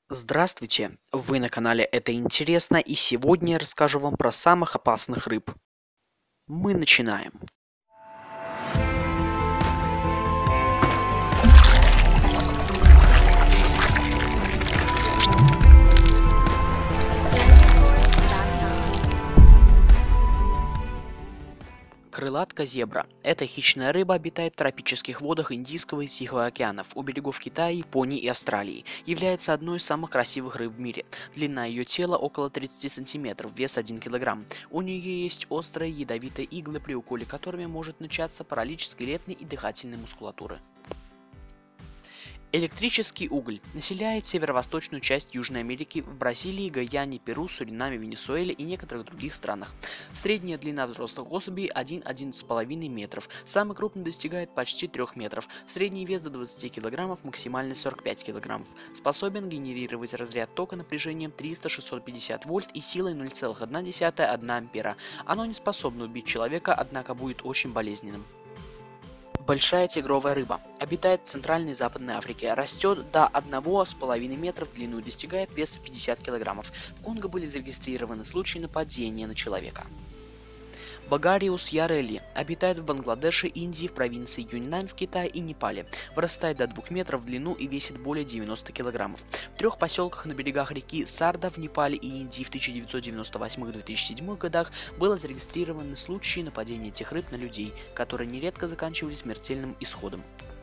Здравствуйте! Вы на канале Это интересно, и сегодня я расскажу вам про самых опасных рыб. Мы начинаем. Крылатка зебра. Эта хищная рыба обитает в тропических водах Индийского и Тихого океанов, у берегов Китая, Японии и Австралии. Является одной из самых красивых рыб в мире. Длина ее тела около 30 см, вес 1 кг. У нее есть острые ядовитые иглы, при уколе которыми может начаться паралич скелетной и дыхательной мускулатуры. Электрический уголь населяет северо-восточную часть Южной Америки в Бразилии, Гаяне, Перу, Суринаме, Венесуэле и некоторых других странах. Средняя длина взрослых особей 1–1,5 метров, самый крупный достигает почти 3 метров, средний вес до 20 кг, максимальный 45 кг. Способен генерировать разряд тока напряжением 300–650 вольт и силой 0,1 ампера. Оно не способно убить человека, однако будет очень болезненным. Большая тигровая рыба. Обитает в Центральной и Западной Африке. Растет до 1,5 метра в длину и достигает веса 50 кг. В Конго были зарегистрированы случаи нападения на человека. Багариус ярелли. Обитает в Бангладеше, Индии, в провинции Юньнань в Китае и Непале. Вырастает до 2 метров в длину и весит более 90 кг. В 3 поселках на берегах реки Сарда в Непале и Индии в 1998-2007 годах было зарегистрированы случаи нападения этих рыб на людей, которые нередко заканчивались смертельным исходом.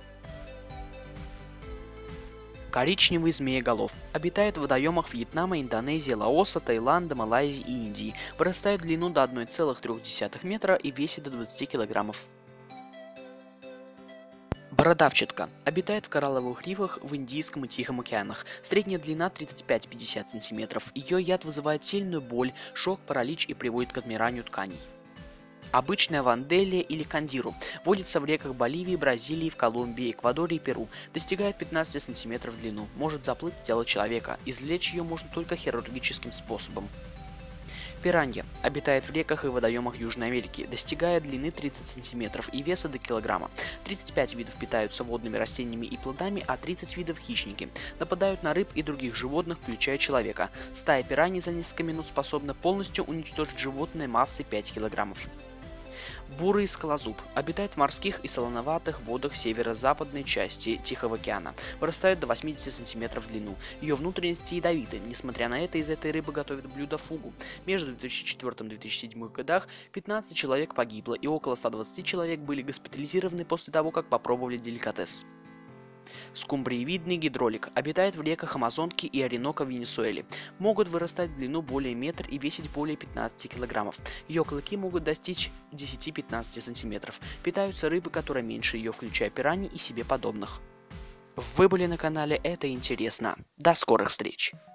Коричневый змееголов. Обитает в водоемах Вьетнама, Индонезии, Лаоса, Таиланда, Малайзии и Индии. Вырастает в длину до 1,3 метра и весит до 20 килограммов. Бородавчатка. Обитает в коралловых рифах в Индийском и Тихом океанах. Средняя длина 35–50 см. Ее яд вызывает сильную боль, шок, паралич и приводит к отмиранию тканей. Обычная ванделия или кандиру. Водится в реках Боливии, Бразилии, в Колумбии, Эквадоре и Перу. Достигает 15 см в длину. Может заплыть в тело человека. Извлечь ее можно только хирургическим способом. Пиранья. Обитает в реках и водоемах Южной Америки. Достигает длины 30 см и веса до килограмма. 35 видов питаются водными растениями и плодами, а 30 видов хищники. Нападают на рыб и других животных, включая человека. Стая пираний за несколько минут способна полностью уничтожить животное массой 5 килограммов. Бурый скалозуб. Обитает в морских и солоноватых водах северо-западной части Тихого океана. Вырастает до 80 см в длину. Ее внутренности ядовиты. Несмотря на это, из этой рыбы готовят блюдо фугу. Между 2004 и 2007 годах 15 человек погибло, и около 120 человек были госпитализированы после того, как попробовали деликатес. Скумбриевидный гидролик. Обитает в реках Амазонки и Оренока в Венесуэле. Могут вырастать в длину более метра и весить более 15 кг. Ее клыки могут достичь 10–15 см. Питаются рыбы, которые меньше ее, включая пираний и себе подобных. Вы были на канале Это интересно. До скорых встреч!